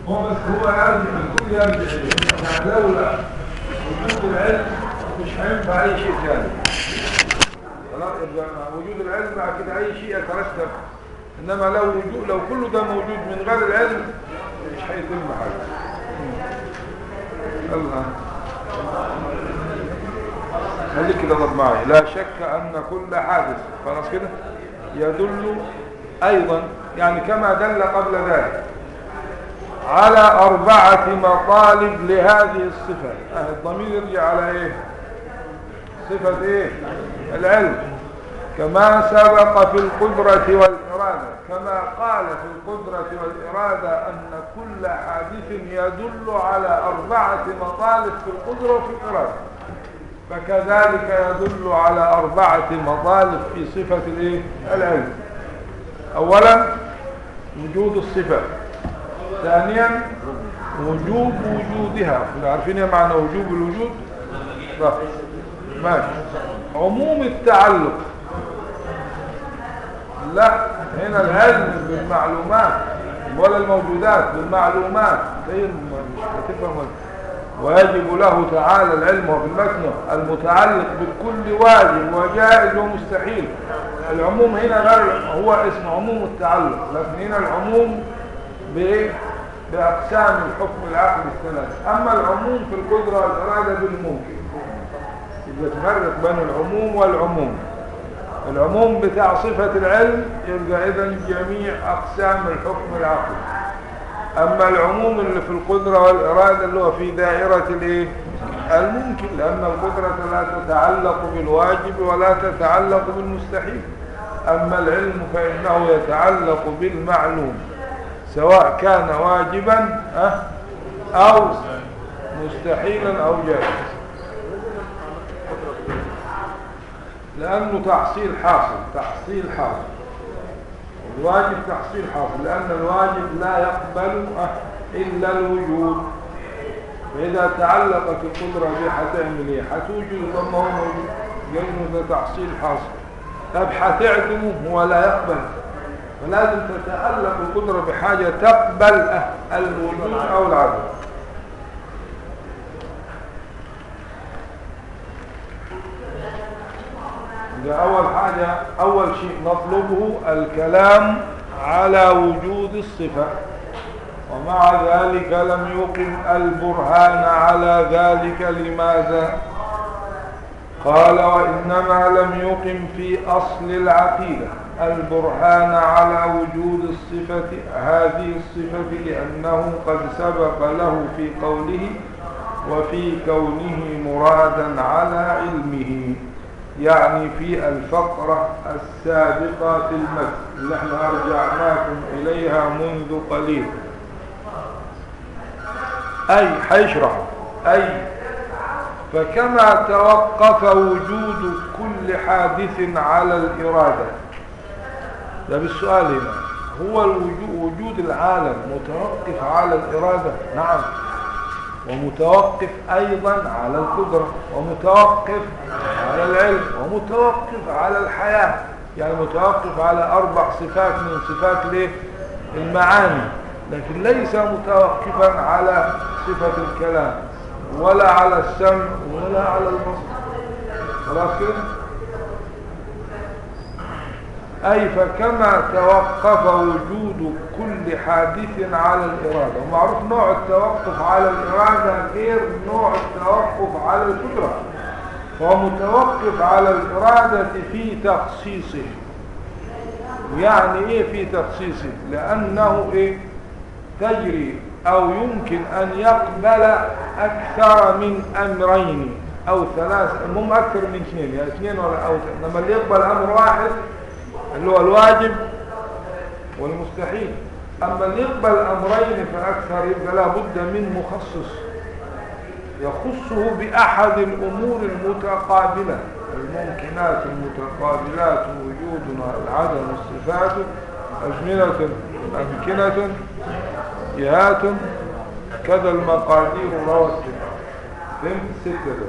هو يرجع، الكل يرجع إليه. يعني لولا وجود العلم مش هينفع أي شيء ثاني. خلاص يبقى وجود العلم بعد كده أي شيء يترتب. إنما لو كل ده موجود من غير العلم مش هيتم حاجة. الله خليك كده ضد معي. لا شك أن كل حادث خلاص كده يدل أيضا يعني كما دل قبل ذلك على 4 مطالب لهذه الصفة. الضمير يرجع على ايه؟ صفة ايه؟ العلم. كما سبق في القدرة والإرادة، كما قال في القدرة والإرادة أن كل حادث يدل على 4 مطالب في القدرة وفي الإرادة، فكذلك يدل على 4 مطالب في صفة الايه؟ العلم. أولا وجود الصفة، ثانيا وجوب وجودها. عارفين يا معنى وجوب الوجود؟ ماشي. عموم التعلق، لا هنا العلم بالمعلومات ولا الموجودات، بالمعلومات. ويجب له تعالى العلم وفي المثنى المتعلق بكل واجب وجائز ومستحيل. العموم هنا غير، هو اسم عموم التعلق، لكن هنا العموم بأقسام الحكم العقلي الثلاث. أما العموم في القدرة والإرادة بالممكن، يبقى تفرق بين العموم والعموم. العموم بتاع صفة العلم يبقى إذن جميع أقسام الحكم العقلي. أما العموم اللي في القدرة والإرادة اللي هو في دائرة الإيه؟ الممكن، لأن القدرة لا تتعلق بالواجب ولا تتعلق بالمستحيل. أما العلم فإنه يتعلق بالمعلوم سواء كان واجبا أو مستحيلا أو جائزا، لأنه تحصيل حاصل. الواجب تحصيل حاصل، لأن الواجب لا يقبل إلا الوجود. فإذا تعلقت القدرة به هتعمل ايه؟ هتوجد ثم هو موجود، لأنه ده تحصيل حاصل. طب هتعدمه هو لا يقبل، فلازم تتعلق القدرة بحاجة تقبل الوجود أو العدم. ده أول حاجة، أول شيء نطلبه الكلام على وجود الصفة، ومع ذلك لم يقم البرهان على ذلك. لماذا؟ قال وإنما لم يقم في أصل العقيدة البرهان على وجود الصفة، هذه الصفة، لأنه قد سبق له في قوله وفي كونه مرادا على علمه، يعني في الفقرة السابقة في المتن اللي احنا أرجعناكم إليها منذ قليل. أي حيشرح أي فكما توقف وجود كل حادث على الإرادة. ده بالسؤال هنا، هو وجود العالم متوقف على الإرادة؟ نعم، ومتوقف أيضا على القدرة، ومتوقف على العلم، ومتوقف على الحياة. يعني متوقف على 4 صفات من صفات المعاني، لكن ليس متوقفا على صفة الكلام ولا على السمع ولا على البصر. خلاص كده؟ أي فكما توقف وجود كل حادث على الإرادة، ومعروف نوع التوقف على الإرادة غير نوع التوقف على القدرة. فهو متوقف على الإرادة في تخصيصه. يعني إيه في تخصيصه؟ لأنه تجري أو يمكن أن يقبل أكثر من أمرين أو 3، المهم أكثر من 2، يعني 2 ولا أو 3. لما اللي يقبل أمر واحد اللي هو الواجب والمستحيل، أما اللي يقبل أمرين فأكثر يبقى لا بد من مخصص يخصه بأحد الأمور المتقابلة، الممكنات المتقابلات، وجودنا العدم، الصفات، أزمنة، أمكنة، جهات، كذا المقادير رواتب. فهمت؟ 6 دول.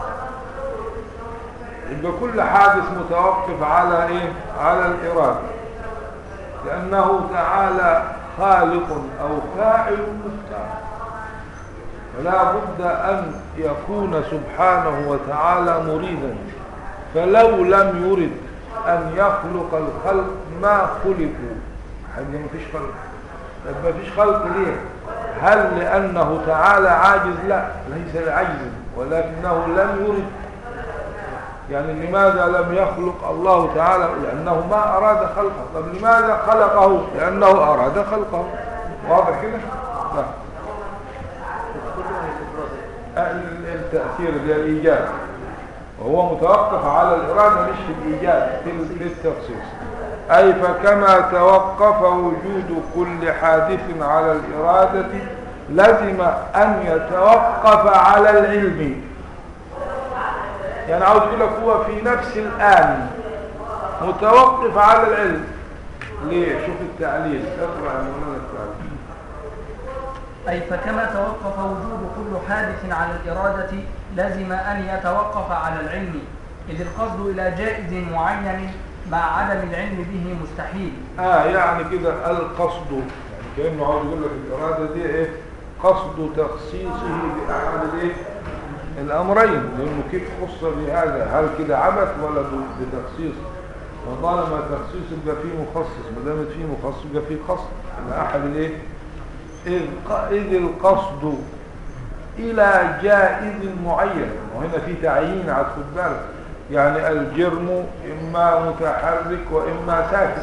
يبقى كل حادث متوقف على على الإرادة، لأنه تعالى خالق أو فاعل مختار، فلا بد أن يكون سبحانه وتعالى مريدا. فلو لم يرد أن يخلق الخلق ما خلقوا، حتى ما فيش خلق. طب ما فيش خلق ليه؟ هل لأنه تعالى عاجز؟ لا، ليس لعجز، ولكنه لم يرد. يعني لماذا لم يخلق الله تعالى؟ لأنه ما أراد خلقه. طب لماذا خلقه؟ لأنه أراد خلقه. واضح كده؟ لا. التأثير هي الإيجاد، وهو متوقف على الإرادة مش في الإيجاد، في التخصيص. أي فكما توقف وجود كل حادث على الإرادة لازم أن يتوقف على العلم. يعني عاوز يقول لك هو في نفس الآن متوقف على العلم. ليه؟ شوف التعليل، اقرأ من التعليل. أي فكما توقف وجود كل حادث على الإرادة لازم أن يتوقف على العلم، إذ القصد إلى جائز معين مع عدم العلم به مستحيل. يعني كده القصد، يعني كأنه عاوز يقول لك الإرادة دي إيه؟ قصد تخصيصه بأحد الإيه؟ الأمرين، لأنه كيف خص بهذا؟ هل كده عبث ولا بتخصيص؟ وطالما تخصيص يبقى فيه مخصص، ما دامت فيه مخصص يبقى فيه قصد لأحد الإيه؟ إذ القصد إلى جائز معين، وهنا في تعيين على خد بالك. يعني الجرم إما متحرك وإما ساكن،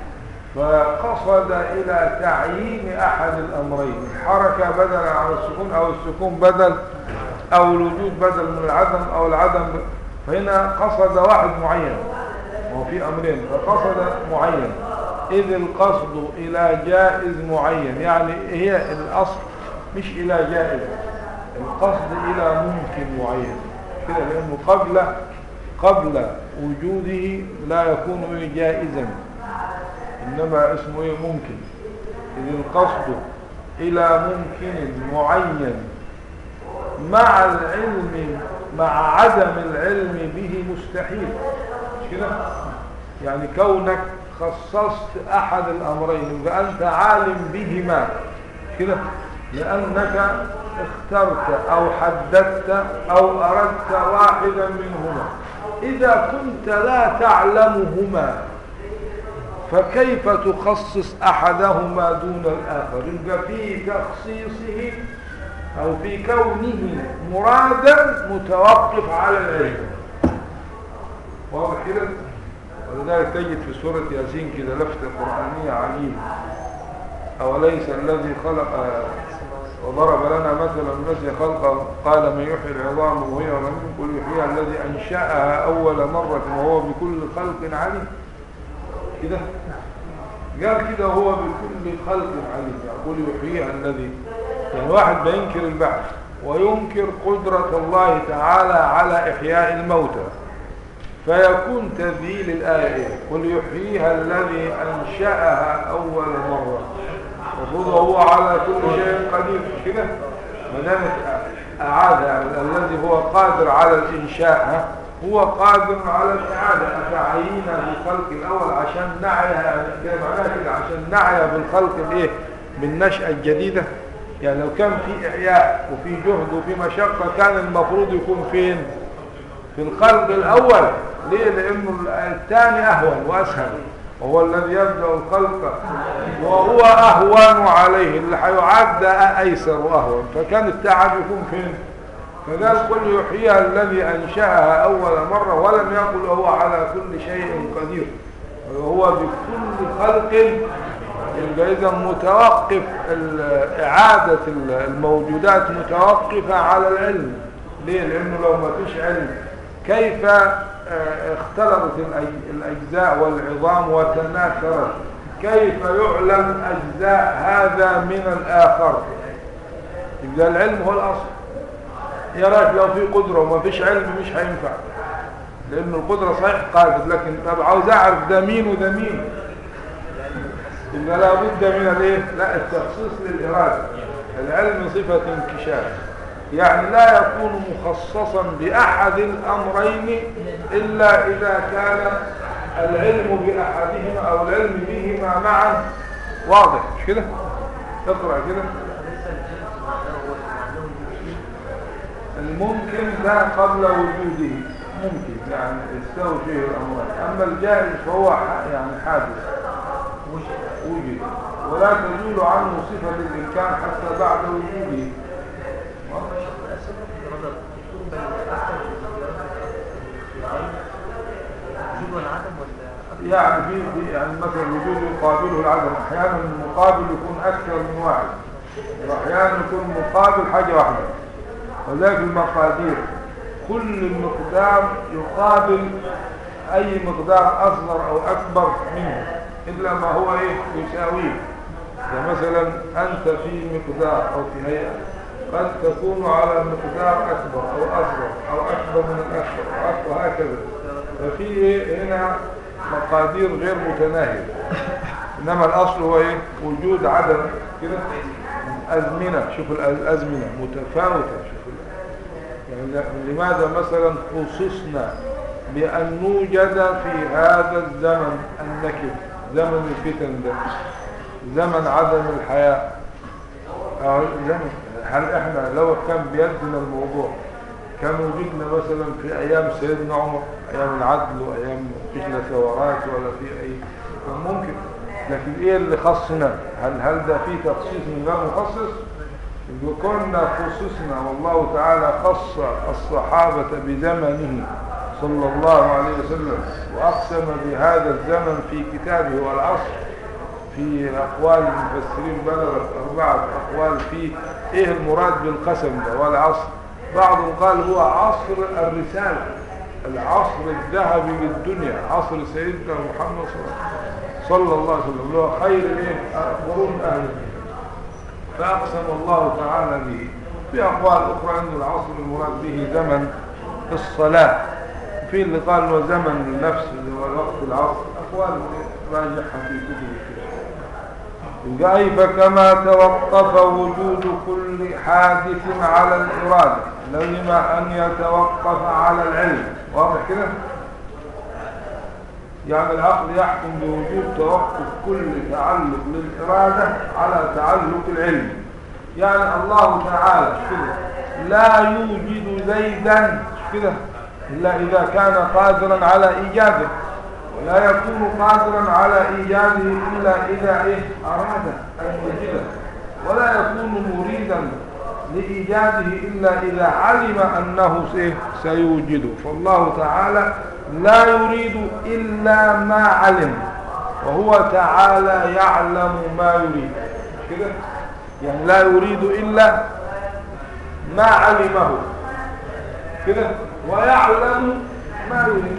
فقصد إلى تعيين أحد الأمرين، الحركة بدلا عن السكون أو السكون بدل، أو الوجود بدل من العدم أو العدم فهنا قصد واحد معين، وهو في أمرين فقصد معين. إذ القصد إلى جائز معين، يعني هي الأصل مش إلى جائز، القصد إلى ممكن معين كده، لأنه قبل وجوده لا يكون جائزا، إنما اسمه ممكن. إذ القصد إلى ممكن معين مع العلم مع عدم العلم به مستحيل. مش كده؟ يعني كونك خصصت أحد الأمرين فأنت عالم بهما كده، لأنك اخترت أو حددت أو أردت واحدا منهما. إذا كنت لا تعلمهما فكيف تخصص أحدهما دون الآخر؟ يبقى في تخصيصه أو في كونه مرادا متوقف على العلم. واضح كده؟ ولذلك تجد في سورة ياسين كده لفتة قرآنية عجيبة: أوليس الذي خلق وضرب لنا مثلا الذي خلق قال من يحيي العظام وهي رميم قل يحييها الذي أنشأها أول مرة وهو بكل خلق عليم. كده قال كده هو بكل خلق عليم، يقول يحييها الذي، يعني واحد بينكر البعث وينكر قدرة الله تعالى على إحياء الموتى، فيكون تذييل الآية قل يحييها الذي أنشأها أول مرة، وهو هو على كل شيء قدير. مش كده؟ ما دام أعاد الذي هو قادر على الإنشاء هو قادر على الإعادة. أتعيينا بالخلق الأول عشان نعيها معناها كده، عشان نعيها بالخلق الإيه؟ بالنشأة الجديدة. يعني لو كان في إحياء وفي جهد وفي مشقة كان المفروض يكون فين؟ في الخلق الأول. ليه؟ لأنه الثاني أهون وأسهل، وهو الذي يبدأ الخلق وهو أهون عليه، اللي هيعد أيسر وأهون، فكان التعب يكون فين؟ فقال قل يحييها الذي أنشأها أول مرة، ولم يقل هو على كل شيء قدير، وهو بكل خلق. يبقى إذا متوقف إعادة الموجودات متوقفة على العلم. ليه؟ لأنه لو ما فيش علم كيف اختلطت الأجزاء والعظام وتناثرت؟ كيف يعلم أجزاء هذا من الآخر؟ يبقى العلم هو الأصل. يا راجل لو في قدرة وما فيش علم مش هينفع، لأن القدرة صحيح قادر، لكن طب عاوز أعرف ده مين وده مين، يبقى لابد من الايه؟ لا، التخصيص للإرادة. العلم صفة انكشاف، يعني لا يكون مخصصا بأحد الأمرين إلا إذا كان العلم بأحدهما أو العلم بهما معا واضح. مش كده؟ اقرأ كده. الممكن ده قبل وجوده، ممكن يعني يستوي فيه الأمران. أما الجائز فهو يعني حادث وجد، ولا تزول عنه صفة الإمكان حتى بعد وجوده. يعني يعني مثلا الوجود يقابله العدم، أحيانا المقابل يكون أكثر من واحد، وأحيانا يكون مقابل حاجة واحدة. وذلك المقادير كل مقدار يقابل أي مقدار أصغر أو أكبر منه إلا ما هو يساويه. فمثلا أنت في مقدار أو في هيئة قد تكون على مقدار أكبر أو أصغر أو أكبر من الأكبر وهكذا. ففي هنا مقادير غير متناهية، إنما الأصل هو وجود عدم كده. أزمنة، شوف الأزمنة متفاوتة. شوف يعني لماذا مثلا خصصنا بأن نوجد في هذا الزمن النكد، زمن الفتن ده، زمن عدم الحياة، زمن. هل احنا لو كان بيدنا الموضوع كان وجدنا مثلا في ايام سيدنا عمر، ايام العدل وايام مفيش لا ثورات ولا في اي، كان ممكن. لكن ايه اللي خصنا؟ هل ده فيه تخصيص من غير مخصص؟ إذا كنا خصصنا والله تعالى خص الصحابة بزمنه صلى الله عليه وسلم، وأقسم بهذا الزمن في كتابه والعصر. في أقوال المفسرين بلغت 4 أقوال في إيه المراد بالقسم ده والعصر. بعضهم قال هو عصر الرسالة، العصر الذهبي للدنيا، عصر سيدنا محمد صلى الله عليه وسلم، هو خير قرون أهل الدنيا. فأقسم الله تعالى به. في أقوال أخرى أن العصر المراد به زمن الصلاة، في اللي قال هو زمن النفس اللي هو وقت العصر. أقوال راجحة في كتب الفقه. فكما توقف وجود كل حادث على الإرادة لزم أن يتوقف على العلم. واضح كده؟ يعني العقل يحكم بوجود توقف كل تعلق للإرادة على تعلق العلم. يعني الله تعالى كده لا يوجد زيدا كده إلا إذا كان قادرا على إيجاده، ولا يكون قادرا على إيجاده إلا إذا أراد أن يوجده، ولا يكون مريدا لإيجاده إلا إذا علم أنه سيوجده. فالله تعالى لا يريد إلا ما علم، وهو تعالى يعلم ما يريد كده. يعني لا يريد إلا ما علمه كده، ويعلم ما يريد.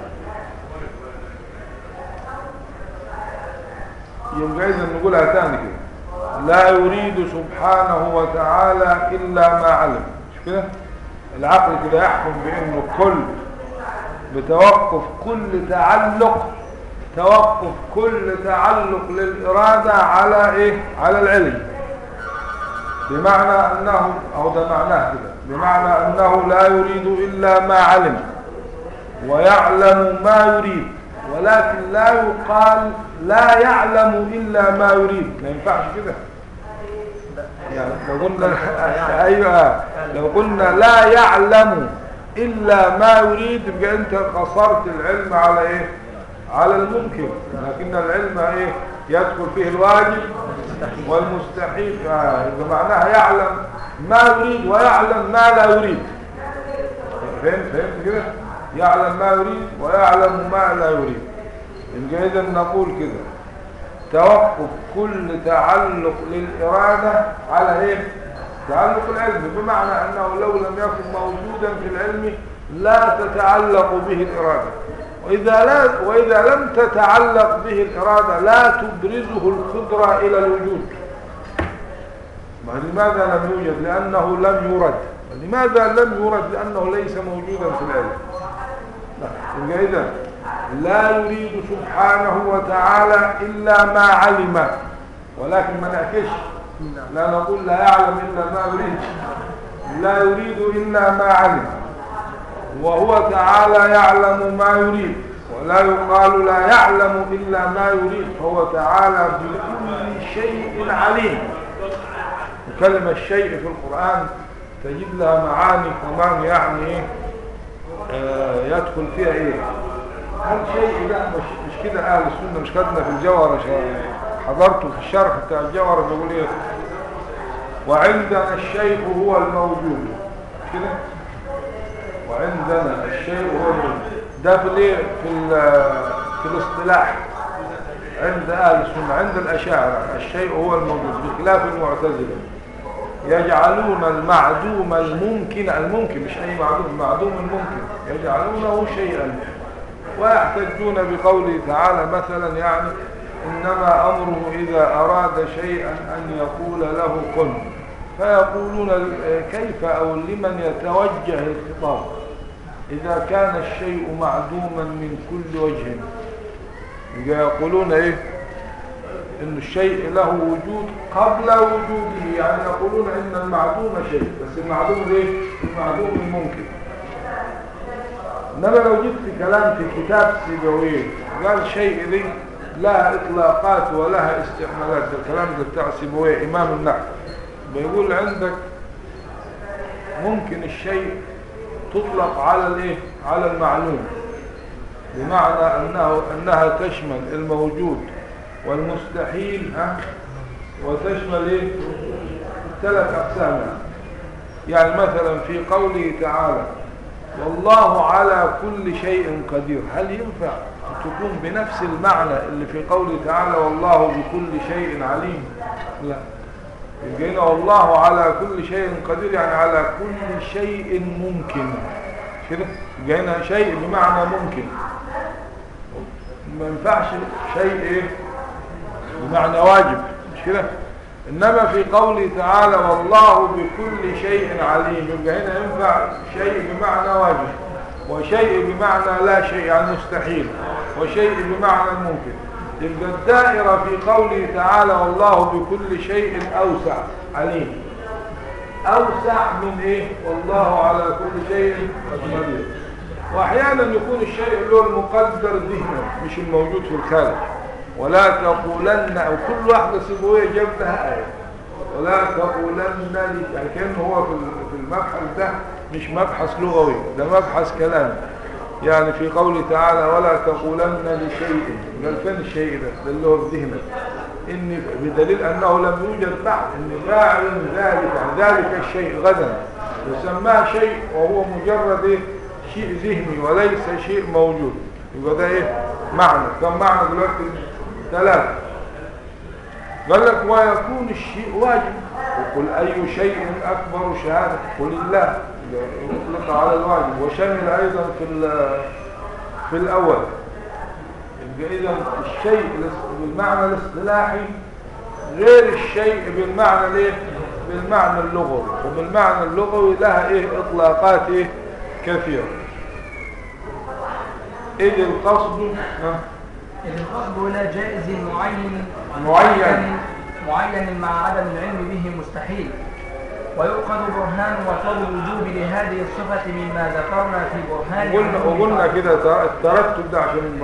يبقى إذا نقولها تاني كده، لا يريد سبحانه وتعالى إلا ما علم. مش كده؟ العقل كده يحكم بأنه بتوقف كل تعلق، توقف كل تعلق للإرادة على على العلم. بمعنى أنه، أو ده معناه كده، بمعنى أنه لا يريد إلا ما علم ويعلم ما يريد، ولكن لا يقال لا يعلم إلا ما يريد. ما ينفعش كده. يعني لو قلنا أيوة، لو قلنا لا يعلم إلا ما يريد يبقى أنت قصرت العلم على على الممكن. لكن العلم يدخل فيه الواجب والمستحيل. إذا معناها يعلم ما يريد ويعلم ما لا يريد. فهمت كده؟ يعلم ما يريد ويعلم ما لا يريد. يبقى إذا نقول كده توقف كل تعلق للإرادة على تعلق العلم، بمعنى أنه لو لم يكن موجودا في العلم لا تتعلق به الإرادة، وإذا لم تتعلق به الإرادة لا تبرزه القدرة إلى الوجود. لماذا لم يوجد؟ لأنه لم يرد. لماذا لم يرد؟ لأنه ليس موجودا في العلم. يبقى إذا لا يريد سبحانه وتعالى إلا ما علم، ولكن ما نعكش، لا نقول لا يعلم إلا ما يريد، لا يريد إلا ما علم، وهو تعالى يعلم ما يريد، ولا يقال لا يعلم إلا ما يريد، فهو تعالى بكل شيء عليم. كلمة الشيء في القرآن تجد لها معاني كمان يعني ايه يدخل فيها ايه. هل شيء لا مش كده اهل السنة مش كاتبنا في الجوهرة حضرته في الشرح بتاع الجوهرة بيقول ايه وعندنا الشيء هو الموجود كده وعندنا الشيء هو الموجود ده في الايه في الاصطلاح عند اهل السنة. عند الاشاعرة الشيء هو الموجود بخلاف المعتزلة يجعلون المعدوم الممكن مش اي معدوم الممكن يجعلونه شيئا ويحتجون بقوله تعالى مثلا يعني انما امره اذا اراد شيئا ان يقول له كن فيقولون كيف او لمن يتوجه الخطاب اذا كان الشيء معدوما من كل وجه. يقولون ايه ان الشيء له وجود قبل وجوده يعني يقولون ان المعدوم شيء بس المعدوم ايه المعدوم الممكن. انما لو جبت كلام في كتاب سيبويه قال شيء ذي لها اطلاقات ولها استعمالات الكلام ده بتاع سيبويه امام النحو بيقول عندك ممكن الشيء تطلق على الايه على المعلوم بمعنى انها تشمل الموجود والمستحيل وتشمل ايه 3 اقسام. يعني مثلا في قوله تعالى والله على كل شيء قدير هل ينفع تكون بنفس المعنى اللي في قوله تعالى والله بكل شيء عليم؟ لا. يجينا والله على كل شيء قدير يعني على كل شيء ممكن كده يجينا شيء بمعنى ممكن ما ينفعش شيء ايه بمعنى واجب مش كده. انما في قوله تعالى والله بكل شيء عليم يبقى هنا ينفع شيء بمعنى واجب وشيء بمعنى لا شيء يعني مستحيل وشيء بمعنى الممكن. يبقى الدائرة في قوله تعالى والله بكل شيء أوسع عليم أوسع من إيه والله على كل شيء قدير. وأحيانا يكون الشيء اللي هو المقدر ذهنا مش الموجود في الخارج. ولا تقولن أو كل واحدة سيبوية جابتها آية ولا تقولن يعني كأنه هو في المبحث ده مش مبحث لغوي ده مبحث كلام. يعني في قوله تعالى ولا تقولن لشيء قال فين الشيء ده اللي هو في ذهنك إن بدليل أنه لم يوجد بعد إن فاعل ذلك الشيء غدا يسمى شيء وهو مجرد إيه شيء ذهني وليس شيء موجود. يبقى ده إيه معنى كم معنى دلوقتي 3. قال لك ويكون الشيء واجب وقل أي شيء أكبر شهادة قل الله يطلق على الواجب وشمل أيضا في الأول. إذا الشيء بالمعنى الاصطلاحي غير الشيء بالمعنى الايه بالمعنى اللغوي وبالمعنى اللغوي لها ايه اطلاقات ايه كثيرة. إذ القصد إلى جائز معين مع عدم العلم به مستحيل ويؤخذ برهان مطلب الوجوب لهذه الصفة مما ذكرنا في برهان وقلنا كده الترتب ده عشان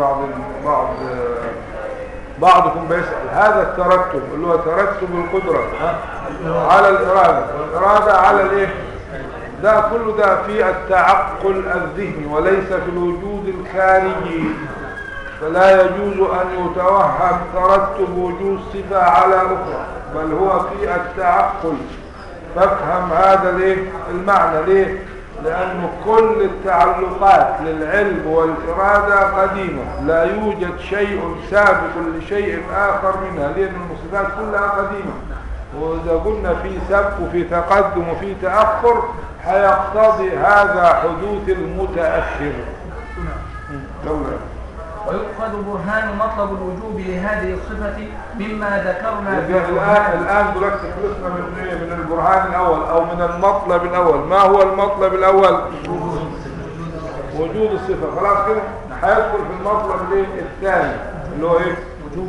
بعضكم بيسأل هذا الترتب اللي هو ترتب القدرة على الإرادة والإرادة على الايه ده كله ده في التعقل الذهني وليس في الوجود الخارجي. فلا يجوز أن يتوهم ترتب وجود صفة على أخرى بل هو في التعقل. فافهم هذا ليه المعنى ليه لأن كل التعلقات للعلم والإرادة قديمة لا يوجد شيء سابق لشيء آخر منها لأن الصفات كلها قديمة. وإذا قلنا في سبق وفي تقدم وفي تأخر هيقتضي هذا حدوث المتأخر. ويؤخذ برهان مطلب الوجوب لهذه الصفة مما ذكرنا الآن دلوقتي خلصنا من البرهان الأول أو من المطلب الأول. ما هو المطلب الأول؟ وجود الصفة. خلاص كده هيدخل في المطلب الثاني اللي هو ايه وجود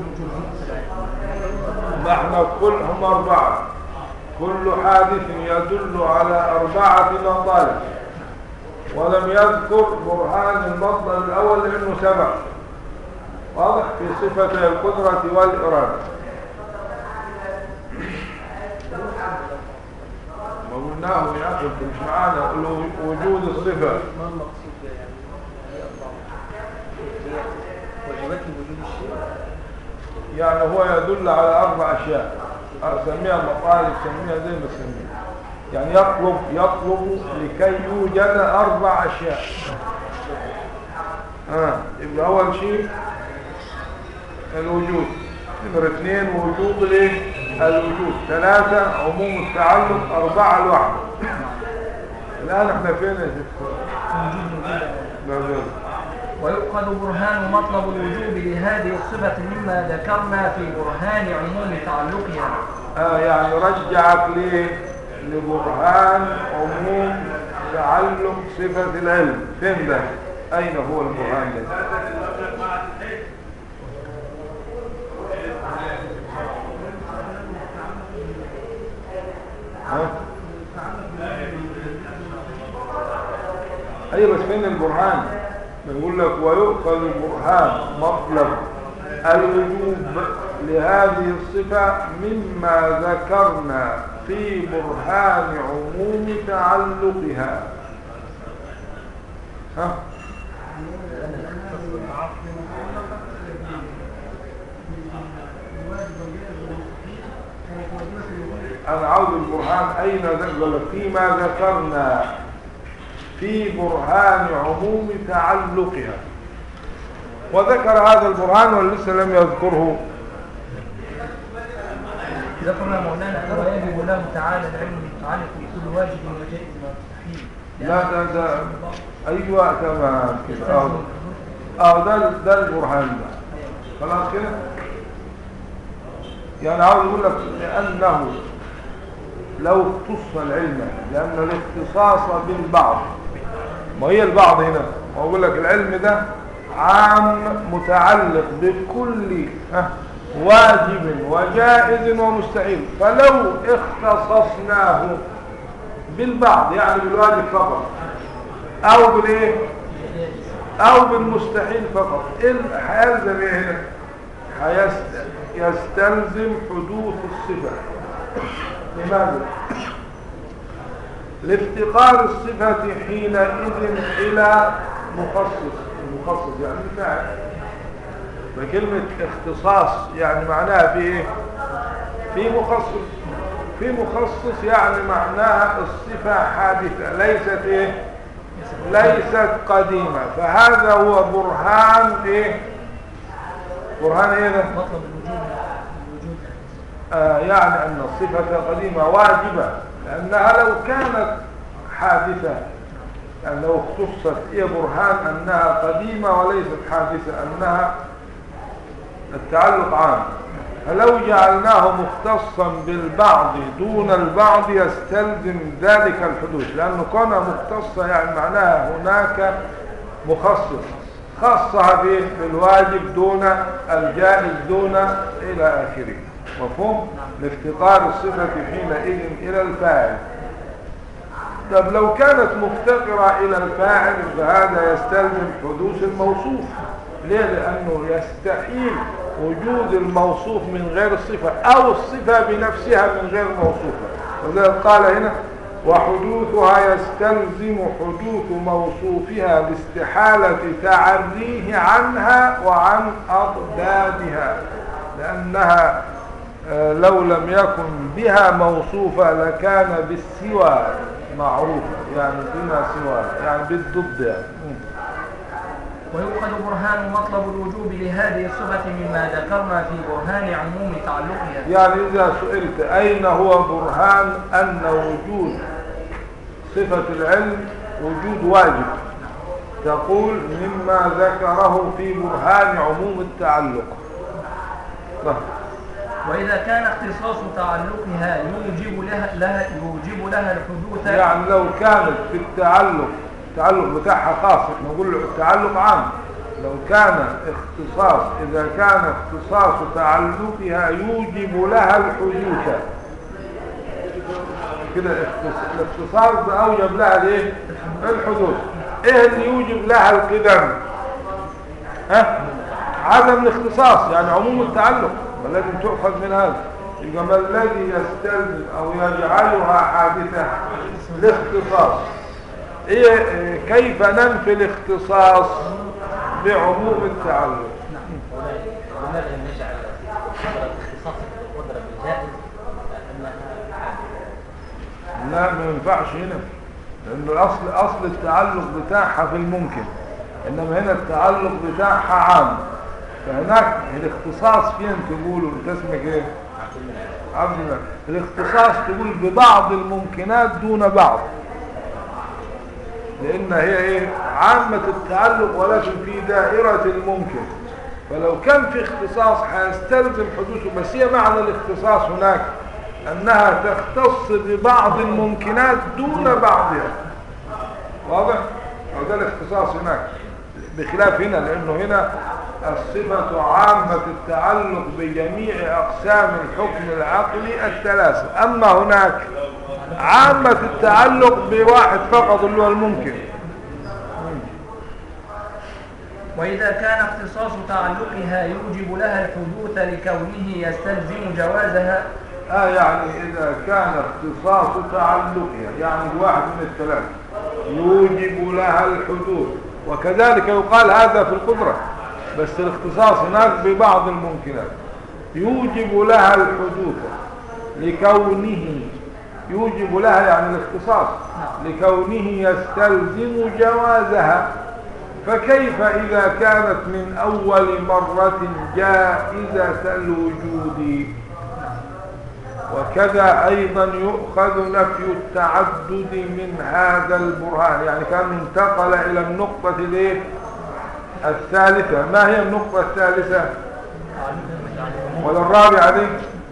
احنا هم 4 كل حادث يدل على 4 مطالب ولم يذكر برهان المطلب الأول لأنه سبق واضح في صفة القدرة والإرادة. قلناه يا أخي أنت مش معانا وجود الصفة. ما المقصود يعني؟ هي هي واجبات لوجود الشيء. يعني هو يدل على 4 أشياء، أسميها مطالب، سميها زي ما سميها. يعني يطلب لكي يوجد 4 أشياء. يبقى أول شيء الوجود، نمرة 2 وجود الوجود، 3 عموم التعلق، 4 الوحدة. الآن احنا فين يا شيخ؟ وجود. ويؤخذ برهان مطلب الوجوب لهذه الصفة مما ذكرنا في برهان عموم تعلقها. يعني رجعك لبرهان عموم تعلق صفة العلم. فين ده؟ أين هو البرهان ده؟ أيوة بس فين البرهان؟ بنقول لك ويؤخذ برهان مطلب الوجوب لهذه الصفة مما ذكرنا في برهان عموم تعلقها. أنا عاوز البرهان أين ذكر؟ فيما ذكرنا في برهان عموم تعلقها. وذكر هذا البرهان ولسه لم يذكره. ذكرنا مولانا أنه يجب له تعالى العلم المتعلق بكل واجب وجائز ومستحيل. لا ده أيوة تمام كده. ده البرهان ده. خلاص كده. يعني عاوز أقول لك لأنه لو اختص العلم، لأن الاختصاص بالبعض، ما هي البعض هنا، وأقول لك العلم ده عام متعلق بكل واجب وجائز ومستحيل، فلو اختصصناه بالبعض يعني بالواجب فقط أو بالإيه أو بالمستحيل فقط، هيلزم إيه هنا؟ يستلزم حدوث الصفة. لماذا؟ لافتقار الصفة حينئذ إلى مخصص يعني فاعل. فكلمة اختصاص يعني معناها في ايه؟ في مخصص يعني معناها الصفة حادثة ليست ايه؟ ليست قديمة. فهذا هو برهان ايه؟ برهان ايه ده؟ مطلب الوجود. يعني أن الصفة قديمة واجبة، لأنها لو كانت حادثة، يعني لو اختصت إيه برهان أنها قديمة وليست حادثة، أنها التعلق عام. فلو جعلناه مختصا بالبعض دون البعض يستلزم ذلك الحدوث، لأنه كونه مختصة يعني معناها هناك مخصص خصها به بالواجب دون الجائز دون إلى آخره. مفهوم؟ لافتقار الصفة حينئذ إلى الفاعل. طب لو كانت مفتقرة إلى الفاعل فهذا يستلزم حدوث الموصوف. ليه؟ لأنه يستحيل وجود الموصوف من غير الصفة أو الصفة بنفسها من غير موصوفة. وذلك قال هنا وحدوثها يستلزم حدوث موصوفها لاستحالة تعريه عنها وعن أضدادها، لأنها لو لم يكن بها موصوفة لكان بالسوى معروفة، يعني بما سوى يعني بالضد يعني. ويؤخذ برهان مطلب الوجوب لهذه الصفة مما ذكرنا في برهان عموم تعلقها. يعني إذا سئلت أين هو برهان أن وجود صفة العلم وجود واجب، تقول مما ذكره في برهان عموم التعلق. وإذا كان اختصاص تعلقها يوجب لها الحدوث، يعني لو كانت في التعلق بتاعها خاص نقول له التعلق عام. لو كان اختصاص، إذا كان اختصاص تعلقها يوجب لها الحدوث كده، الاختصاص ده أوجب لها الايه؟ الحدوث. ايه اللي يوجب لها القدم؟ عدم الاختصاص يعني عموم التعلق، لازم تؤخذ من هذا. يبقى ما الذي يستلزم أو يجعلها حادثة؟ الاختصاص. كيف ننفي الاختصاص بعموم التعلق؟ لماذا نجعل قدرة اختصاص القدرة بالجائز أنها لا، ما ينفعش هنا، لأن أصل التعلق بتاعها في الممكن، إنما هنا التعلق بتاعها عام. فهناك الاختصاص فين تقولوا؟ انت اسمك ايه؟ عبد الملك. الاختصاص تقول ببعض الممكنات دون بعض، لأن هي عامة التعلق ولكن في دائرة الممكن. فلو كان في اختصاص هيستلزم حدوثه، بس هي معنى الاختصاص هناك أنها تختص ببعض الممكنات دون بعضها. واضح؟ وده الاختصاص هناك، بخلاف هنا، لأنه هنا الصفة عامة التعلق بجميع أقسام الحكم العقلي الثلاثة، أما هناك عامة التعلق بواحد فقط اللي هو الممكن. وإذا كان اختصاص تعلقها يوجب لها الحدوث لكونه يستلزم جوازها. يعني إذا كان اختصاص تعلقها يعني واحد من الثلاثة يوجب لها الحدوث، وكذلك يقال هذا في القدرة، بس الاختصاص هناك ببعض الممكنات يوجب لها الحدوث لكونه، يوجب لها يعني الاختصاص لكونه يستلزم جوازها. فكيف إذا كانت من أول مرة جائزة الوجود؟ وكذا أيضا يؤخذ نفي التعدد من هذا البرهان، يعني كان انتقل إلى النقطة الثالثة. ما هي النقطة الثالثة ولا الرابعة دي؟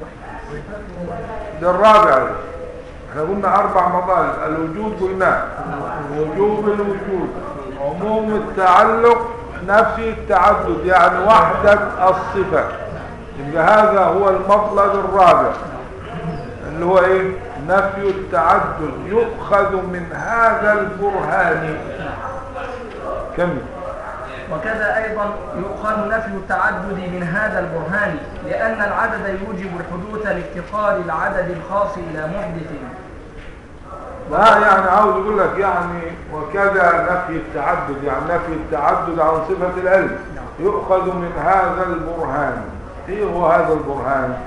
ده الرابعة دي. احنا قلنا 4 مطالب. الوجود قلنا وجوب الوجود، عموم التعلق، نفي التعدد يعني وحدة الصفة. يبقى هذا هو المطلب الرابع اللي هو نفي التعدد، يؤخذ من هذا البرهان. كمل. وكذا أيضا يؤخذ نفي التعدد من هذا البرهان، لأن العدد يوجب الحدوث لافتقار العدد الخاص إلى محدث. لا يعني عاوز يقول لك يعني وكذا نفي التعدد، يعني نفي التعدد عن صفة العلم يؤخذ من هذا البرهان. ايه هو هذا البرهان؟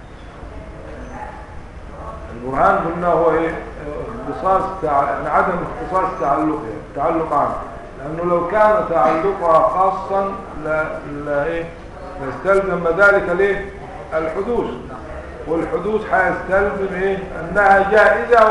البرهان قلنا هو اختصاص عدم اختصاص تعلق عنه، لأنه لو كان تعلقها خاصا لا يستلزم ذلك الحدوث، والحدوث هيستلزم أنها جائزة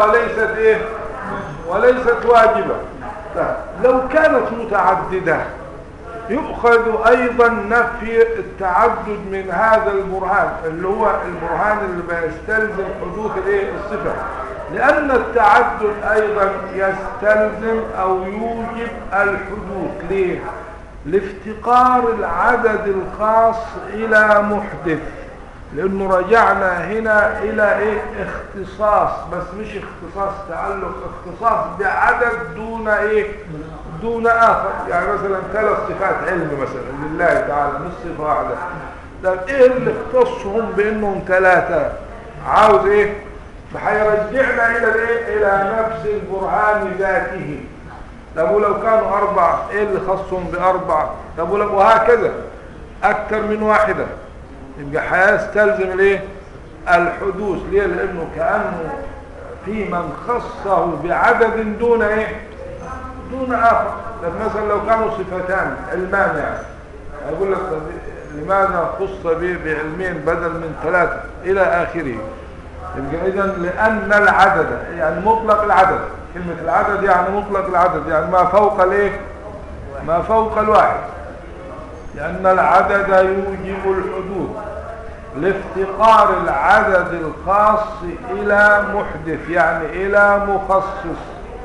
وليست واجبة. لو كانت متعددة يؤخذ أيضا نفي التعدد من هذا البرهان اللي هو البرهان اللي بيستلزم حدوث الصفة، لأن التعدد أيضا يستلزم أو يوجب الحدوث. ليه؟ لافتقار العدد الخاص إلى محدث، لأنه رجعنا هنا إلى اختصاص، بس مش اختصاص تعلق، اختصاص بعدد دون آخر. يعني مثلا 3 صفات علم مثلا لله تعالى مش صفة واحدة. طب اللي اختصهم بأنهم 3 عاوز فحيرجعنا إلى نفس البرهان ذاته. طب لو كانوا 4 اللي خصهم ب4؟ طب وهكذا أكثر من واحدة، يبقى هيستلزم الحدوث. ليه؟ لأنه كأنه في من خصه بعدد دون آخر. طب مثلا لو كانوا صفتان علمان يعني أقول لك لماذا خص بعلمين بدل من 3 إلى آخره؟ يبقى إذن لأن العدد يعني مطلق العدد، كلمة العدد يعني مطلق العدد، يعني ما فوق الواحد، لأن العدد يوجب الحدوث لافتقار العدد الخاص إلى محدث يعني إلى مخصص،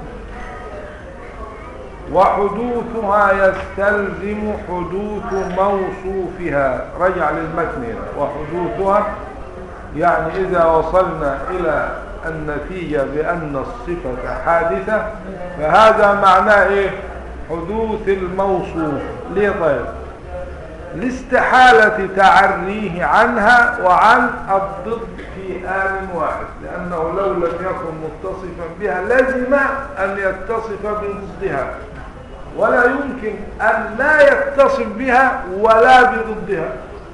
وحدوثها يستلزم حدوث موصوفها. رجع للمتن هنا. وحدوثها يعني إذا وصلنا إلى النتيجة بأن الصفة حادثة فهذا معناه حدوث الموصوف. ليه؟ طيب لاستحالة تعريه عنها وعن الضد في آن واحد، لأنه لو لم يكن متصفا بها لزم أن يتصف بضدها، ولا يمكن أن لا يتصف بها ولا بضدها.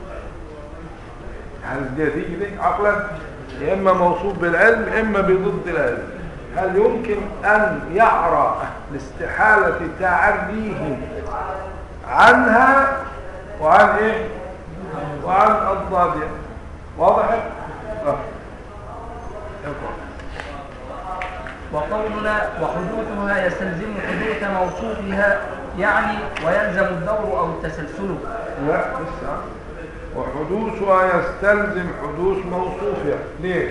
هل دي تيجي دي عقلا؟ إما موصوف بالعلم إما بضد العلم. هل يمكن أن يعرى لاستحالة تعريه عنها وعن إيه؟ وعن أضدادها. واضح؟ وقولنا وحدوثها يستلزم حدوث موصوفها يعني ويلزم الدور أو التسلسل. لا لسه. وحدوثها يستلزم حدوث موصوفها. ليه؟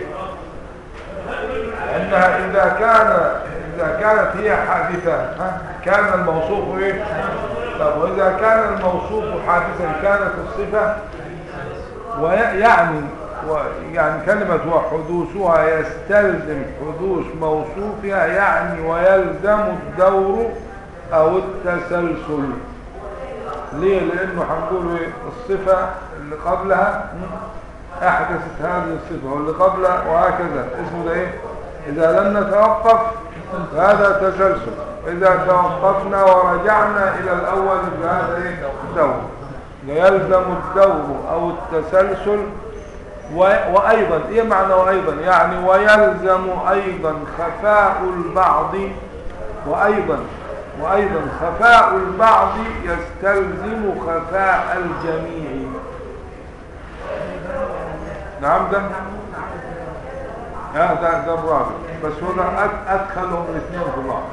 لأنها إذا كانت هي حادثة كان الموصوف إيه؟ طب وإذا كان الموصوف حادثا كانت الصفة يعني كلمة وحدوثها يستلزم حدوث موصوفها يعني ويلزم الدور أو التسلسل. ليه؟ لأنه هنقول الصفة اللي قبلها أحدثت هذه الصفة واللي قبلها وهكذا. اسمه ده إيه؟ إذا لم نتوقف هذا تسلسل، إذا توقفنا ورجعنا إلى الأول فهذا إيه؟ دور. يلزم الدور أو التسلسل. وأيضا إيه معنى وأيضا؟ يعني ويلزم أيضا خفاء البعض، وأيضا خفاء البعض يستلزم خفاء الجميع. نعم ده ده الرابع، بس هنا أدخلهم الاثنين في بعض.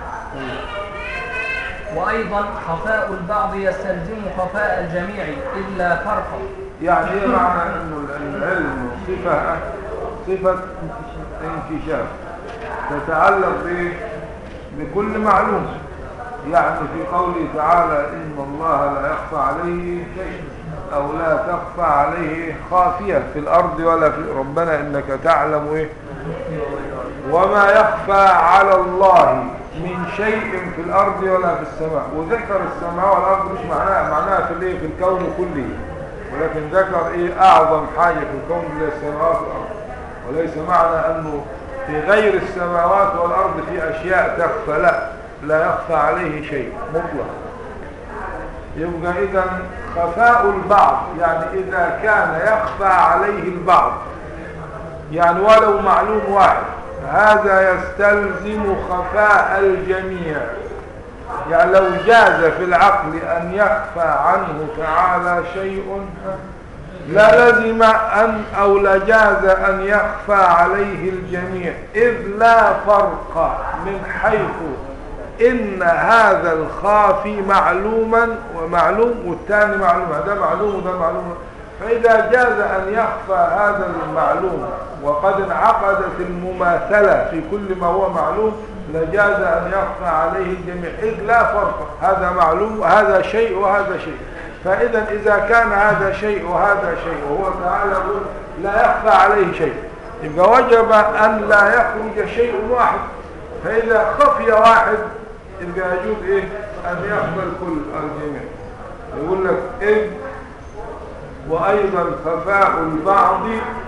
وأيضا خفاء البعض يستلزم خفاء الجميع إلا فرقا. يعني ايه معنى انه العلم صفة انكشاف تتعلق بكل معلوم. يعني في قوله تعالى إن الله لا يخفى عليه شيء أو لا تخفى عليه خافية في الأرض ولا في ربنا إنك تعلم إيه وما يخفى على الله من شيء في الأرض ولا في السماء. وذكر السماء والأرض مش معناها في الكون كله، ولكن ذكر ايه اعظم حاجة في الكون اللي السماوات والارض، وليس معنى انه في غير السماوات والارض في اشياء تخفى، لا يخفى عليه شيء مطلق. يبقى اذا خفاء البعض يعني اذا كان يخفى عليه البعض، يعني ولو معلوم واحد، هذا يستلزم خفاء الجميع. يعني لو جاز في العقل أن يخفى عنه تعالى شيء للزم أو لجاز أن يخفى عليه الجميع، إذ لا فرق من حيث إن هذا الخافي معلوما ومعلوم والثاني معلوم، هذا معلوم وده معلوم. فإذا جاز أن يخفى هذا المعلوم وقد انعقدت المماثلة في كل ما هو معلوم لجاز أن يخفى عليه الجميع، إذ لا فرق، هذا معلوم وهذا شيء وهذا شيء. فإذا إذا كان هذا شيء وهذا شيء وهو تعالى يقول لا يخفى عليه شيء، يبقى وجب أن لا يخرج شيء واحد. فإذا خفي واحد يبقى يجوز إيه أن يخفى الكل الجميع. يقول لك إذ وأيضا خفاء البعض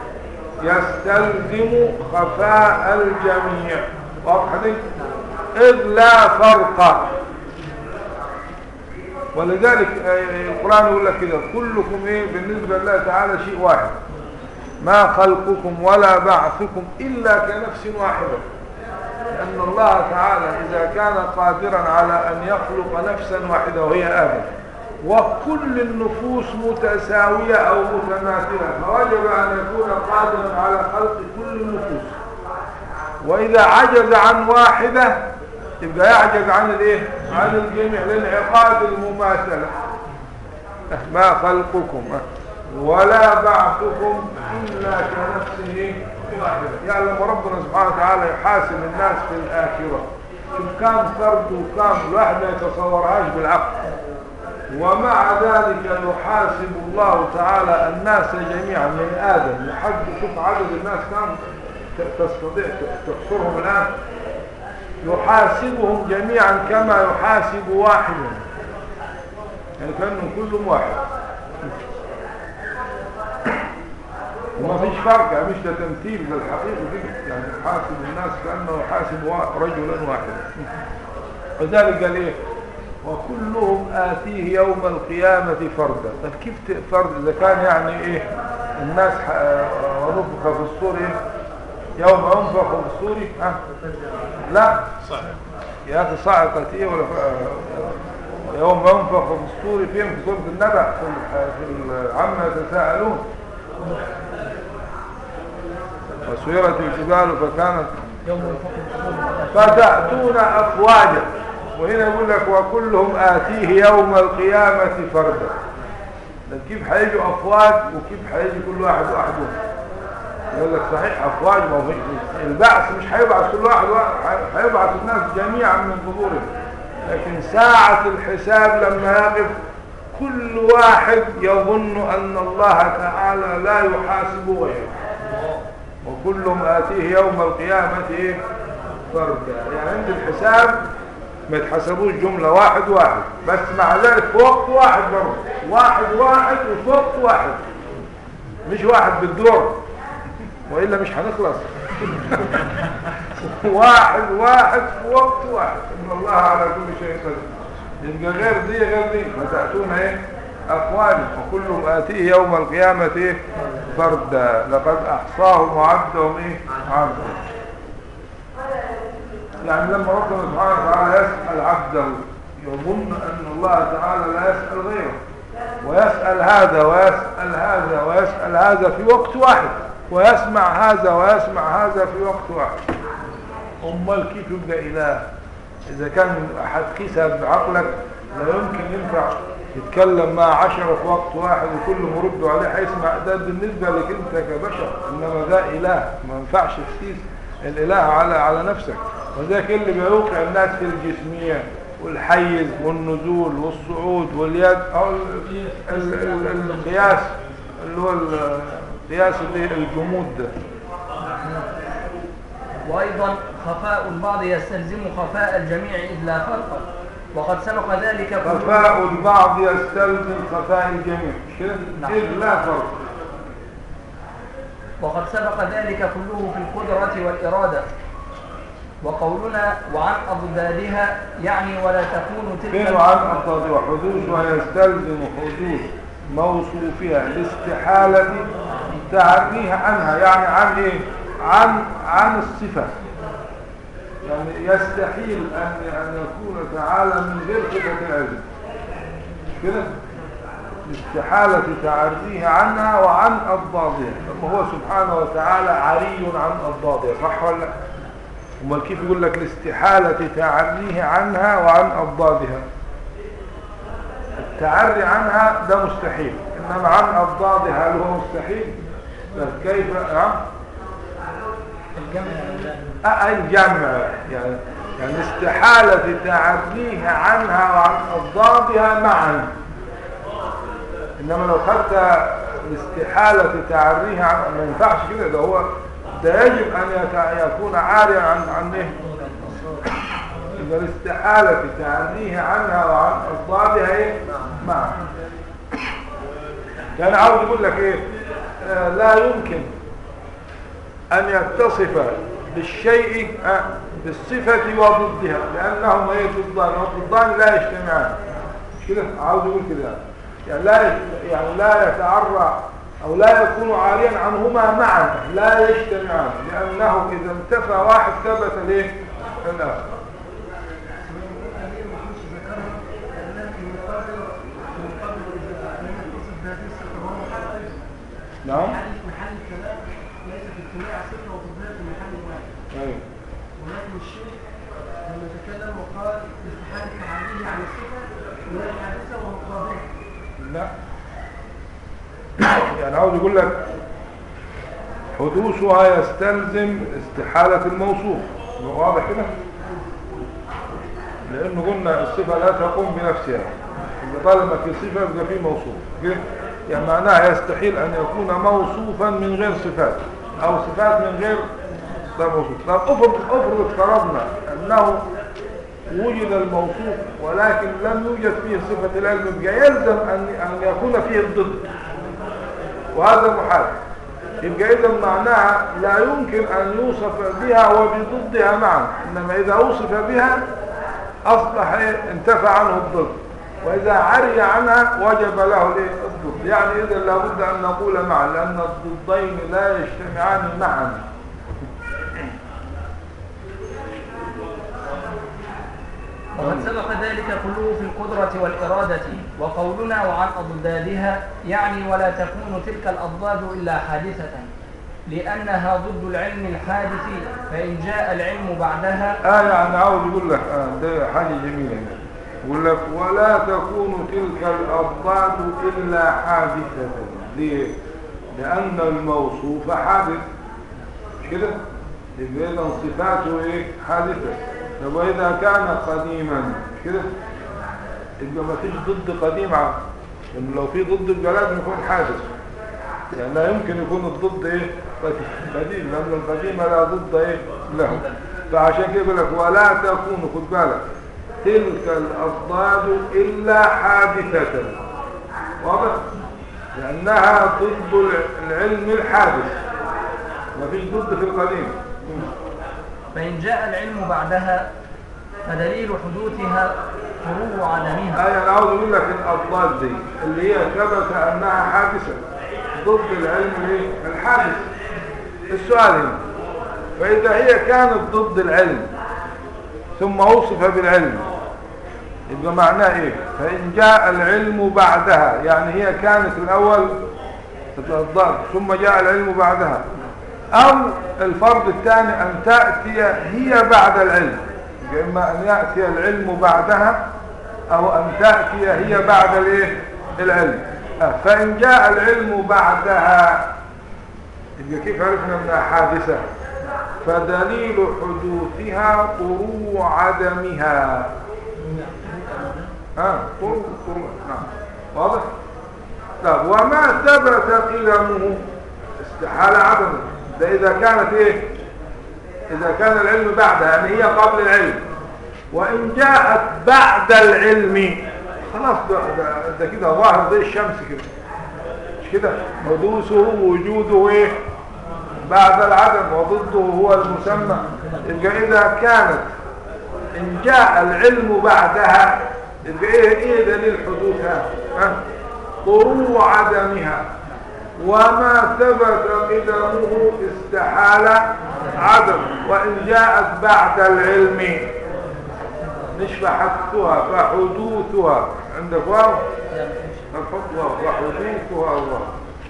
يستلزم خفاء الجميع. واضح دي؟ إذ لا فرق. ولذلك القرآن يقول لك كده كلكم إيه بالنسبة لله تعالى شيء واحد، ما خلقكم ولا بعثكم إلا كنفس واحدة. لأن الله تعالى إذا كان قادرا على أن يخلق نفسا واحدة وهي آدم، وكل النفوس متساوية أو متماثلة، فوجب أن يكون قادرا على خلق كل النفوس. وإذا عجز عن واحدة يبقى يعجز عن الايه؟ عن الجميع لانعقاد المماثلة. ما خلقكم ولا بعثكم إلا كنفس واحدة. يعلم ربنا سبحانه وتعالى يحاسب الناس في الآخرة شوف كم فرد وكم الواحد ما يتصورهاش بالعقل، ومع ذلك يحاسب الله تعالى الناس جميعا من آدم لحد شوف عدد الناس كم تستطيع تحصرهم الآن، يحاسبهم جميعا كما يحاسب واحدا، يعني كأنهم كلهم واحد. وما فيش فرق، يعني مش ده تمثيل، ده الحقيقة كده، يعني حاسب الناس كأنه حاسب رجلا واحدا. وذلك قال ايه؟ وكلهم آتيه يوم القيامة فردا. طب كيف فرد إذا كان يعني ايه الناس ونفخ في الصور ايه؟ يوم ينفخ في الصور لا صح يا أخي صعقت ايه ولا يوم ينفخ في الصور فين؟ في سورة النبأ في عما يتساءلون. وسيرت الجبال فكانت فتأتون أفواجا. وهنا يقول لك وكلهم آتيه يوم القيامة فردا. كيف حيجوا أفواج وكيف حيجي كل واحد وحده؟ يقول لك صحيح أفواج، ما هو البعث مش حيبعث كل واحد، حيبعث الناس جميعا من قبورهم، لكن ساعة الحساب لما يقف كل واحد يظن أن الله تعالى لا يحاسب غيره. وكلهم آتيه يوم القيامة فردا، يعني عند الحساب ما يتحسبوش جملة واحد واحد، بس مع ذلك في وقت واحد برضه، واحد واحد وفي وقت واحد، مش واحد بالدور وإلا مش هنخلص. واحد واحد في وقت واحد، إن الله على كل شيء قدير. يبقى غير دي فتأتون أفواجا وكلهم آتيه يوم القيامة فردا لقد أحصاهم وعدهم عدا. يعني لما ربنا سبحانه وتعالى يسأل عبده يظن أن الله تعالى لا يسأل غيره، ويسأل هذا ويسأل هذا ويسأل هذا في وقت واحد، ويسمع هذا ويسمع هذا في وقت واحد. أمال كيف يبقى إله؟ إذا كان أحد كسب بعقلك لا يمكن ينفع يتكلم مع 10 في وقت واحد وكل مرد عليه هيسمع، ده بالنسبة لك أنت كبشر، إنما ده إله ما ينفعش تقيس الإله على نفسك. وذاك اللي بيوقع الناس في الجسمية والحيز والنزول والصعود واليد أو القياس اللي هو القياس الجمود ده. وأيضا خفاء البعض يستلزم خفاء الجميع إذ لا فرق، وقد سبق ذلك خفاء البعض يستلزم خفاء الجميع إذ لا فرق. وقد سبق ذلك كله في القدرة والإرادة. وقولنا وعن أضدادها يعني ولا تكون تلك وعن أضدادها وحدوثها يستلزم حدوث موصوفها لاستحالة تعريها عنها، يعني عن ايه؟ عن الصفة، يعني يستحيل أن يكون تعالى من غير صفة العلم كده، استحالة تعريها عنها وعن أضدادها. ثم هو سبحانه وتعالى عري عن أضدادها، صح ولا لا؟ امال كيف يقول لك الاستحالة تعريه عنها وعن أضدادها؟ التعري عنها ده مستحيل، إنما عن أضدادها هل هو مستحيل؟ كيف الجمع يعني استحالة تعريه عنها وعن أضدادها معا. إنما لو خدت الاستحالة تعريها عنها ما ينفعش كده، ده يجب أن يكون عاريا عن ايه؟ إذا الاستحالة تعريه عنها وعن أضدادها ايه؟ معا. يعني عاوز يقول لك ايه؟ لا يمكن أن يتصف بالشيء بالصفة وضدها، لأنهما ضدان والضدان لا يجتمعان. مش كده؟ عاوز يقول كده يعني لا يتعرى أو لا يكون عاريا عنهما معا، لا يجتمعان، لأنه إذا انتفى واحد ثبت ليه الآخر. نعم. محل الكلام ليس في اجتماع صفة وضدها في محل واحد. أيوه. ولكن الشيخ لما تكلم وقال استحالة تعريه عن الصفة من الحادثة ومقابلها. لا. يعني عاوز يقول لك حدوثها يستلزم استحالة الموصوف، واضح كده؟ لأنه قلنا الصفة لا تقوم بنفسها، إذا طالما في صفة يبقى في موصوف كده؟ يعني معناها يستحيل أن يكون موصوفا من غير صفات أو صفات من غير موصوف. طب افرض افترضنا أنه وجد الموصوف ولكن لم يوجد فيه صفة العلم، يلزم أن يكون فيه الضد، وهذا محال. يبقى إذا معناها لا يمكن أن يوصف بها وبضدها معا، إنما إذا وصف بها أصبح انتفى عنه الضد، وإذا عري عنها وجب له الضد. يعني إذا لابد أن نقول معا، لأن الضدين لا يجتمعان معا. وقد سبق ذلك كله في القدرة والإرادة. وقولنا وعن أضدادها يعني ولا تكون تلك الأضداد إلا حادثة، لأنها ضد العلم الحادث، فإن جاء العلم بعدها يعني عاوز يقول لك ده حاجة جميلة، يقول لك ولا تكون تلك الأضداد إلا حادثة. ليه؟ لأن الموصوف حادث، مش كده؟ يبقى إذا صفاته حادثة. طب وإذا كان قديما كده يبقى ما فيش ضد قديم عنه، لأنه لو في ضد يبقى لازم يكون حادث، يعني لا يمكن يكون الضد قديم، لأن القديم لا ضد له. فعشان كده يقول لك ولا تكون، خد بالك، تلك الأضداد إلا حادثة، واضح؟ لأنها ضد العلم الحادث، ما فيش ضد في القديم. فإن جاء العلم بعدها فدليل حدوثها فروع عدمها. أنا عاوز أقول لك الأضداد دي اللي هي ثبت أنها حادثة ضد العلم الحادث. السؤال هنا، فإذا هي كانت ضد العلم ثم وصف بالعلم يبقى معناه إيه؟ فإن جاء العلم بعدها، يعني هي كانت الأول الأضداد ثم جاء العلم بعدها، أو الفرض الثاني أن تأتي هي بعد العلم، إما أن يأتي العلم بعدها أو أن تأتي هي بعد العلم. فإن جاء العلم بعدها يبقى كيف عرفنا أنها حادثة؟ فدليل حدوثها طروع عدمها. طروع نعم، واضح؟ طب وما ثبت قدمه استحال عدمه، ده إذا كانت إذا كان العلم بعدها، يعني هي قبل العلم. وإن جاءت بعد العلم خلاص ده كده ظاهر زي الشمس كده، مش كده؟ حدوثه وجوده بعد العدم، وضده هو المسمى. يبقى إذا كانت إن جاء العلم بعدها يبقى إيه دليل حدوثها؟ طروع عدمها. وما ثبت قدمه استحال عدم. وإن جاءت بعد العلم مش فحدثها فحدوثها، عندك واو الحط واو، فحدوثها الله،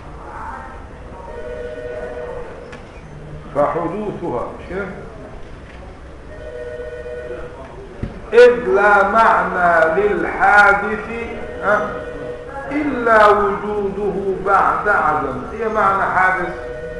فحدوثها مش كده؟ إذ لا معنى للحادث إلا وجوده بعد عدم. هي معنى حادث،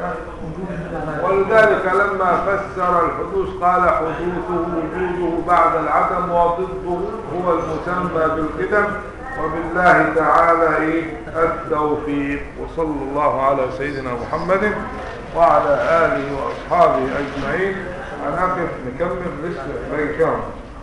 ولذلك لما فسر الحدوث قال حدوثه وجوده بعد العدم، وضده هو المسمى بالقدم. وبالله تعالى التوفيق. وصلى الله على سيدنا محمد وعلى آله وأصحابه أجمعين. هنقف نكمل لسه باقي كام؟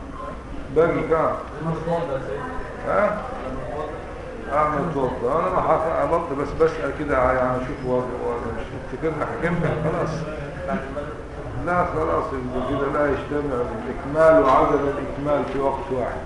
اعمل ضغط. انا ما حاطط بس بسأل كده يعني اشوف وضع ولا مش افتكرنا حكمنا خلاص. لا خلاص كده لا يجتمع الاكمال وعدم الاكمال في وقت واحد.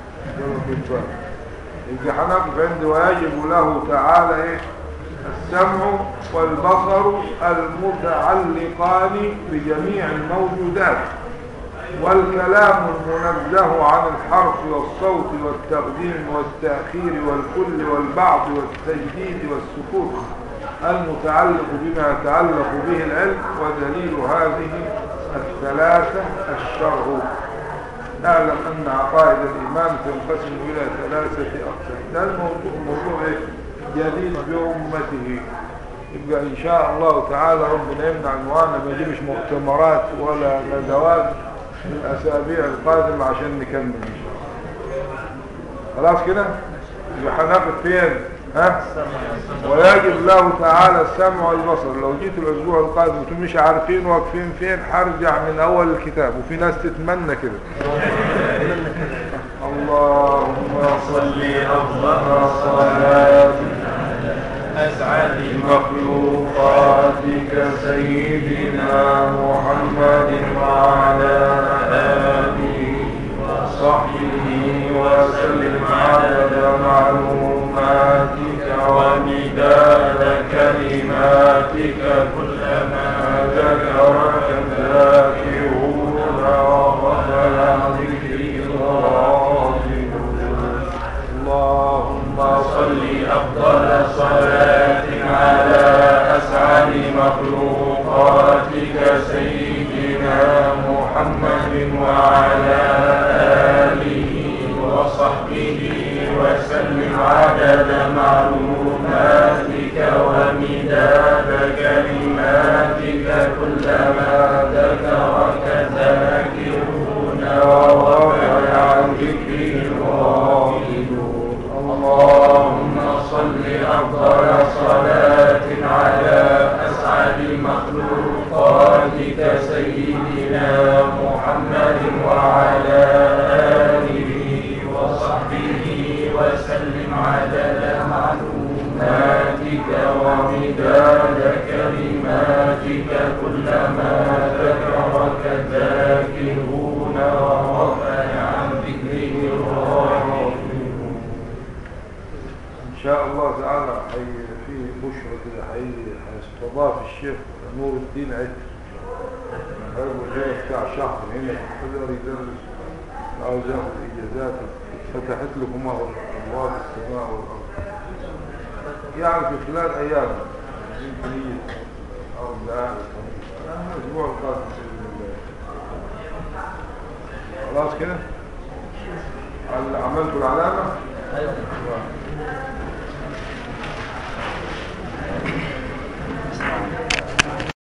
يبقى هنقف عند ويجب له تعالى السمع والبصر المتعلقان بجميع الموجودات، والكلام المنزه عن الحرف والصوت والتقديم والتأخير والكل والبعض والتجديد والسكوت المتعلق بما يتعلق به العلم. ودليل هذه الثلاثة الشرع. نعلم أن عقائد الإيمان تنقسم إلى ثلاثة أقسام. ده الموضوع جديد بأمته. يبقى إن شاء الله تعالى ربنا يمنع الموانا ما يجيبش مؤتمرات ولا ندوات الأسابيع القادمة عشان نكمل إن شاء الله. خلاص كده يبقى هنقف فين؟ ويجب له تعالى السمع والبصر. لو جيت الأسبوع القادم وانتم مش عارفين واقفين فين هرجع من أول الكتاب، وفي ناس تتمنى كده. اللهم صل أفضل صلاة أسعد المخلوق مخلوقاتك سيدنا محمد وعلى آله وصحبه وسلم عدد معلوماتك ومداد كلماتك كلما ذكرك الذاكرون وغفل عن ذكره الغافلون. اللهم صل أفضل صلاة على أسعد مخلوقاتك سيدنا محمد وعلى آله وصحبه وسلم عدد معلوماتك ومداد كلماتك كلما ذكرك ذاكرون وغفل عن ذكره الغافلون. اللهم صل أفضل صلاة على أسعد مخلوقاتك سيدنا محمد وعلى آله وصحبه وسلم عدد معلوماتك ومداد كلماتك كلما ذكرك الذاكرون وغفل عن ذكره الغافلون. إن شاء الله تعالى في بشرة كده هيستضاف الشيخ نور الدين عتر هيبقى جاي بتاع شهر هنا يقدر يدرس، عاوز ياخد إجازات، فتحت لكم أبواب السماء والأرض يعني في خلال أيام يمكن يجي أو الأسبوع القادم بإذن الله. خلاص كده عملتوا العلامة؟ أيوة.